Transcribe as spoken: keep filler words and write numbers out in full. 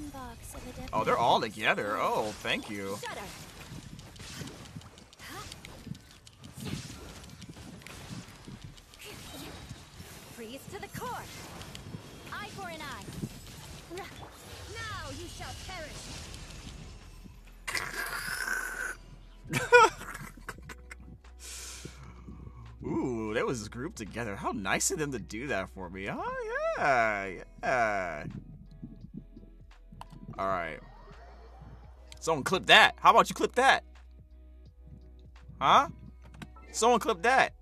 Oh, they're all together. Oh, thank you. Freeze to the core. Eye for an eye. Now you shall perish. Ooh, that was grouped together. How nice of them to do that for me. Oh, yeah. Yeah. All right. Someone clip that. How about you clip that? Huh? Someone clip that.